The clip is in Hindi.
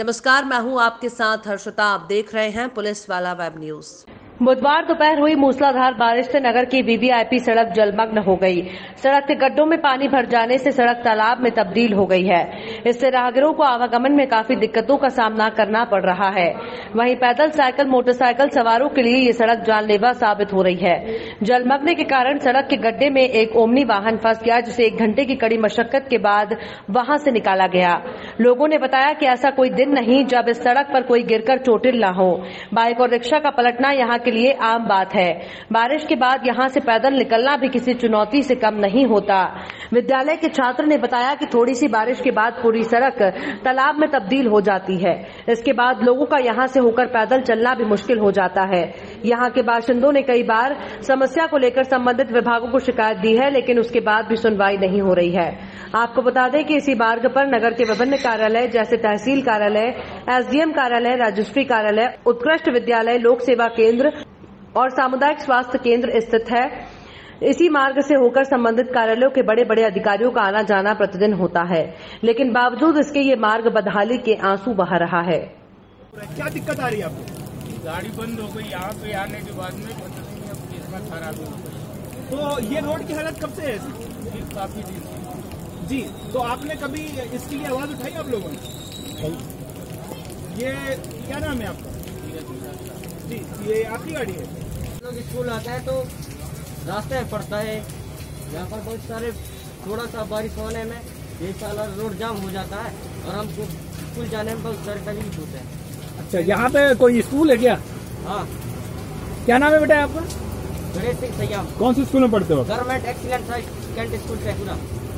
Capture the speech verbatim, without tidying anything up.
नमस्कार, मैं हूं आपके साथ हर्षिता। आप देख रहे हैं पुलिस वाला वेब न्यूज। बुधवार दोपहर हुई मूसलाधार बारिश से नगर की वीवीआईपी सड़क जलमग्न हो गई। सड़क के गड्ढों में पानी भर जाने से सड़क तालाब में तब्दील हो गई है। इससे राहगीरों को आवागमन में काफी दिक्कतों का सामना करना पड़ रहा है। वहीं पैदल, साइकिल, मोटरसाइकिल सवारों के लिए ये सड़क जानलेवा साबित हो रही है। जलमग्न के कारण सड़क के गड्ढे में एक ओमनी वाहन फंस गया, जिसे एक घंटे की कड़ी मशक्कत के बाद वहां से निकाला गया। लोगों ने बताया कि ऐसा कोई दिन नहीं जब इस सड़क पर कोई गिरकर चोटिल न हो। बाइक और रिक्शा का पलटना यहाँ के लिए आम बात है। बारिश के बाद यहां से पैदल निकलना भी किसी चुनौती से कम नहीं होता। विद्यालय के छात्र ने बताया कि थोड़ी सी बारिश के बाद पूरी सड़क तालाब में तब्दील हो जाती है। इसके बाद लोगों का यहां से होकर पैदल चलना भी मुश्किल हो जाता है। यहां के बाशिंदों ने कई बार समस्या को लेकर संबंधित विभागों को शिकायत दी है, लेकिन उसके बाद भी सुनवाई नहीं हो रही है। आपको बता दें कि इसी मार्ग पर नगर के विभिन्न कार्यालय जैसे तहसील कार्यालय, एसडीएम कार्यालय, रजिस्ट्री कार्यालय, उत्कृष्ट विद्यालय, लोक सेवा केंद्र और सामुदायिक स्वास्थ्य केंद्र स्थित है। इसी मार्ग से होकर संबंधित कार्यालयों के बड़े बड़े अधिकारियों का आना जाना प्रतिदिन होता है, लेकिन बावजूद इसके ये मार्ग बदहाली के आंसू बहा रहा है। क्या दिक्कत आ रही है आपको? गाड़ी बंद हो गई। यहाँ पे आने के बाद में पता नहीं अब कितना खराब हो गई। तो ये रोड की हालत कब से है ऐसी? काफी दिन से। जी, तो आपने कभी इसके लिए आवाज उठाई आप लोगों ने? ये क्या नाम है आपका? जी, ये आपकी गाड़ी है? लोग स्कूल आता है तो रास्ते में पड़ता है। यहाँ पर बहुत सारे थोड़ा सा बारिश होने में ये साला रोड जाम हो जाता है और हमको स्कूल जाने में बहुत सारे तकलीफ होते हैं। अच्छा, यहाँ पे कोई स्कूल है क्या? हाँ। क्या नाम है बेटा आपका? गणेश सिंह सयाम। कौन से स्कूल में पढ़ते हो? Government excellent secondary school Sheikhpura.